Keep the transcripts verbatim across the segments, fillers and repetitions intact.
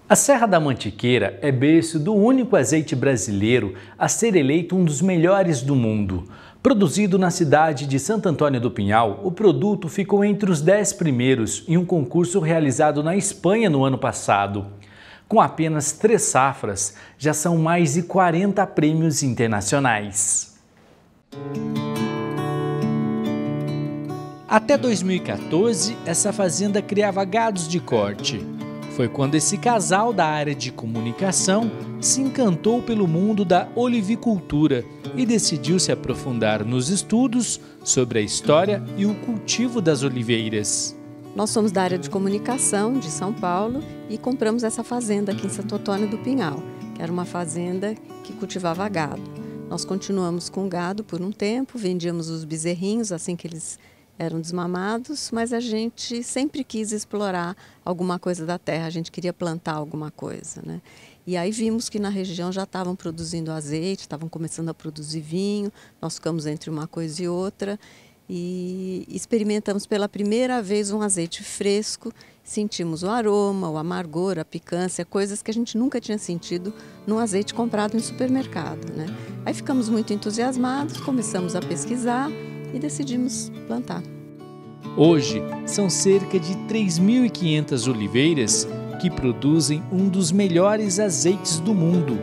A Serra da Mantiqueira é berço do único azeite brasileiro a ser eleito um dos melhores do mundo. Produzido na cidade de Santo Antônio do Pinhal, o produto ficou entre os dez primeiros em um concurso realizado na Espanha no ano passado. Com apenas três safras, já são mais de quarenta prêmios internacionais. Até dois mil e quatorze, essa fazenda criava gados de corte. Foi quando esse casal da área de comunicação se encantou pelo mundo da olivicultura e decidiu se aprofundar nos estudos sobre a história e o cultivo das oliveiras. Nós somos da área de comunicação de São Paulo e compramos essa fazenda aqui em Santo Antônio do Pinhal, que era uma fazenda que cultivava gado. Nós continuamos com gado por um tempo, vendíamos os bezerrinhos assim que eles eram desmamados, mas a gente sempre quis explorar alguma coisa da terra, a gente queria plantar alguma coisa, né? E aí vimos que na região já estavam produzindo azeite, estavam começando a produzir vinho, nós ficamos entre uma coisa e outra e experimentamos pela primeira vez um azeite fresco, sentimos o aroma, o amargor, a picância, coisas que a gente nunca tinha sentido num azeite comprado em supermercado, né? Aí ficamos muito entusiasmados, começamos a pesquisar e decidimos plantar. Hoje, são cerca de três mil e quinhentas oliveiras que produzem um dos melhores azeites do mundo.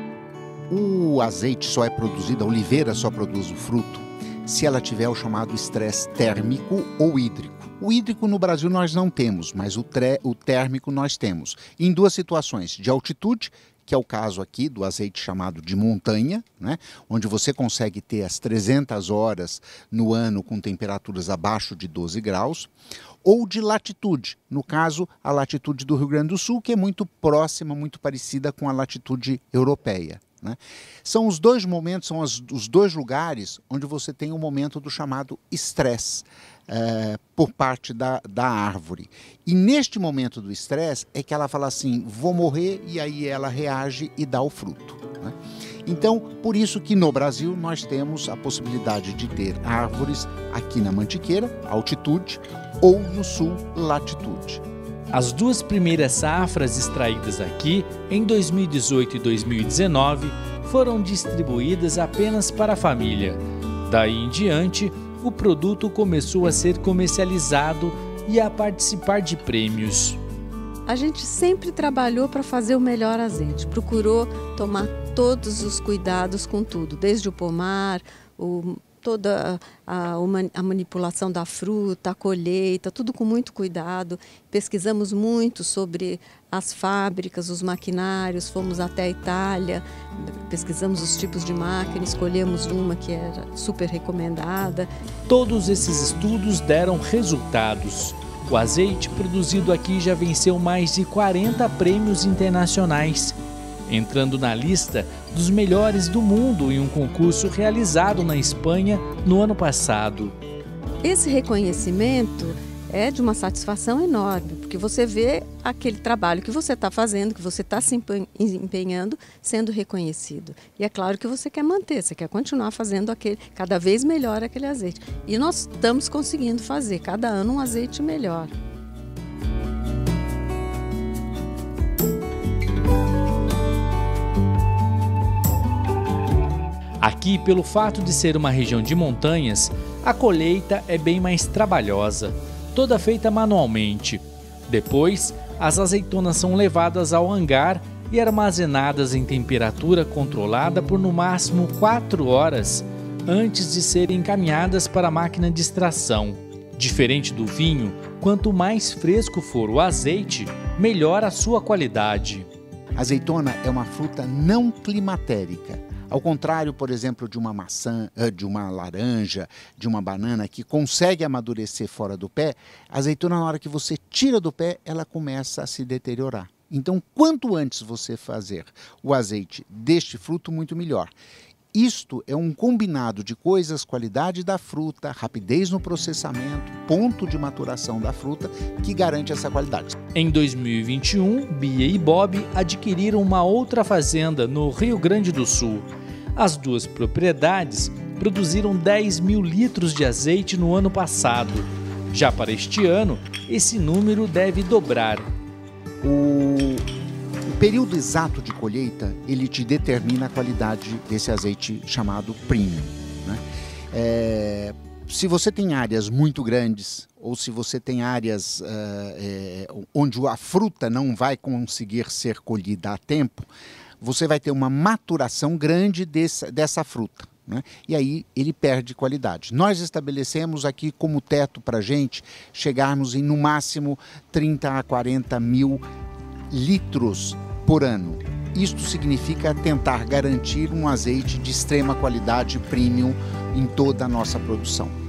O azeite só é produzido, a oliveira só produz o fruto, se ela tiver o chamado estresse térmico ou hídrico. O hídrico no Brasil nós não temos, mas o, tre, o térmico nós temos. Em duas situações, de altitude, que é o caso aqui do azeite chamado de montanha, né, onde você consegue ter as trezentas horas no ano com temperaturas abaixo de doze graus, ou de latitude, no caso a latitude do Rio Grande do Sul, que é muito próxima, muito parecida com a latitude europeia, né? São os dois momentos, são as, os dois lugares onde você tem o momento do chamado estresse. É, por parte da, da árvore. E neste momento do estresse é que ela fala assim, vou morrer, e aí ela reage e dá o fruto, né? Então, por isso que no Brasil nós temos a possibilidade de ter árvores aqui na Mantiqueira, altitude, ou no sul, latitude. As duas primeiras safras extraídas aqui, em dois mil e dezoito e dois mil e dezenove, foram distribuídas apenas para a família. Daí em diante, o produto começou a ser comercializado e a participar de prêmios. A gente sempre trabalhou para fazer o melhor azeite, procurou tomar todos os cuidados com tudo, desde o pomar, o, toda a, a manipulação da fruta, a colheita, tudo com muito cuidado. Pesquisamos muito sobre as fábricas, os maquinários, fomos até a Itália, pesquisamos os tipos de máquina, escolhemos uma que era super recomendada. Todos esses estudos deram resultados. O azeite produzido aqui já venceu mais de quarenta prêmios internacionais, entrando na lista dos melhores do mundo em um concurso realizado na Espanha no ano passado. Esse reconhecimento é de uma satisfação enorme, porque você vê aquele trabalho que você está fazendo, que você está se empenhando, sendo reconhecido. E é claro que você quer manter, você quer continuar fazendo aquele, cada vez melhor aquele azeite. E nós estamos conseguindo fazer, cada ano um azeite melhor. Aqui, pelo fato de ser uma região de montanhas, a colheita é bem mais trabalhosa, toda feita manualmente. Depois, as azeitonas são levadas ao hangar e armazenadas em temperatura controlada por no máximo quatro horas antes de serem encaminhadas para a máquina de extração. Diferente do vinho, quanto mais fresco for o azeite, melhor a sua qualidade. A azeitona é uma fruta não climatérica. Ao contrário, por exemplo, de uma maçã, de uma laranja, de uma banana que consegue amadurecer fora do pé, a azeitona, na hora que você tira do pé, ela começa a se deteriorar. Então, quanto antes você fazer o azeite deste fruto, muito melhor. Isto é um combinado de coisas, qualidade da fruta, rapidez no processamento, ponto de maturação da fruta, que garante essa qualidade. Em dois mil e vinte e um, Bia e Bob adquiriram uma outra fazenda no Rio Grande do Sul. As duas propriedades produziram dez mil litros de azeite no ano passado. Já para este ano, esse número deve dobrar. O período exato de colheita, ele te determina a qualidade desse azeite chamado premium, né? É, se você tem áreas muito grandes, ou se você tem áreas uh, é, onde a fruta não vai conseguir ser colhida a tempo, você vai ter uma maturação grande desse, dessa fruta, né? E aí ele perde qualidade. Nós estabelecemos aqui como teto para a gente chegarmos em no máximo trinta a quarenta mil litros por ano. Isto significa tentar garantir um azeite de extrema qualidade premium em toda a nossa produção.